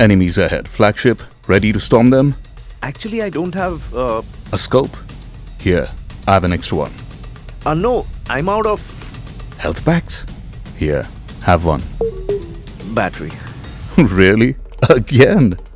Enemies ahead. Flagship, ready to storm them? Actually, I don't have... A scope? Here, I have an extra one. no, I'm out of... Health packs? Here, have one. battery. Really? Again?